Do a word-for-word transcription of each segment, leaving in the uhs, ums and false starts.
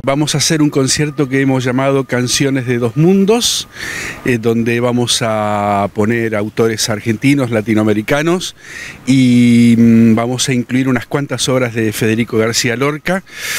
Vamos a hacer un concierto que hemos llamado Canciones de Dos Mundos, eh, donde vamos a poner autores argentinos, latinoamericanos, y mmm, vamos a incluir unas cuantas obras de Federico García Lorca,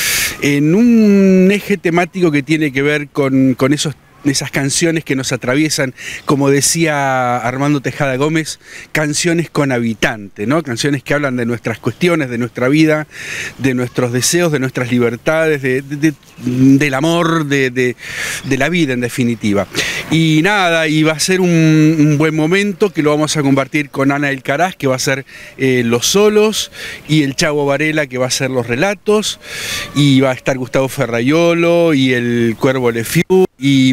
en un eje temático que tiene que ver con, con esos esas canciones que nos atraviesan, como decía Armando Tejada Gómez, canciones con habitante, ¿no? Canciones que hablan de nuestras cuestiones, de nuestra vida, de nuestros deseos, de nuestras libertades, de, de, de, del amor, de, de, de la vida en definitiva. Y nada, y va a ser un, un buen momento que lo vamos a compartir con Ana Alcaraz, que va a ser eh, los solos, y el Chavo Varela, que va a ser los relatos, y va a estar Gustavo Ferraiolo y el Cuervo Lefiu, y,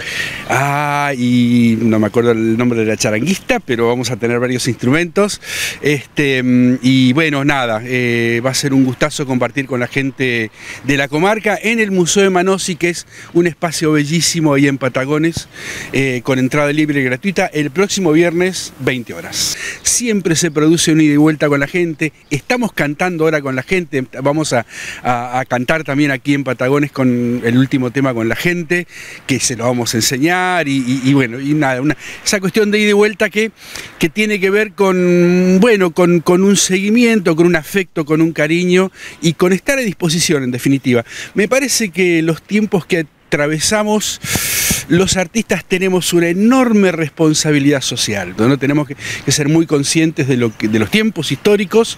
ah, y no me acuerdo el nombre de la charanguista, pero vamos a tener varios instrumentos. Este, y bueno, nada, eh, va a ser un gustazo compartir con la gente de la comarca en el Museo de Manosi, que es un espacio bellísimo ahí en Patagones, eh, con entrada libre y gratuita, el próximo viernes, veinte horas. Siempre se produce un ida y vuelta con la gente, estamos cantando ahora con la gente, vamos a, a, a cantar también aquí en Patagones con el último tema con la gente, que se lo vamos a enseñar, y, y, y bueno, y nada, una, esa cuestión de ida y vuelta que, que tiene que ver con, bueno, con, con un seguimiento, con un afecto, con un cariño y con estar a disposición, en definitiva. Me parece que los tiempos que atravesamos, los artistas tenemos una enorme responsabilidad social, ¿no? Tenemos que, que ser muy conscientes de, lo que, de los tiempos históricos,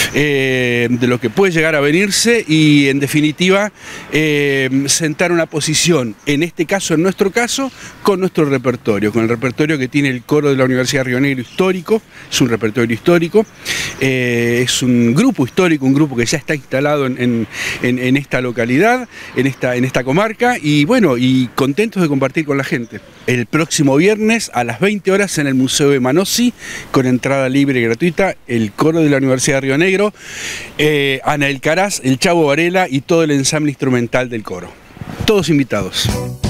eh, de lo que puede llegar a venirse y, en definitiva, eh, sentar una posición, en este caso, en nuestro caso, con nuestro repertorio, con el repertorio que tiene el coro de la Universidad de Río Negro histórico, es un repertorio histórico, eh, es un grupo histórico, un grupo que ya está instalado en, en, en, en esta localidad, en esta, en esta comarca, y bueno, y contentos de compartir con la gente. El próximo viernes a las veinte horas en el Museo de Manosi, con entrada libre y gratuita, el coro de la Universidad de Río Negro, eh, Ana Alcaraz, el Chavo Varela y todo el ensamble instrumental del coro. Todos invitados.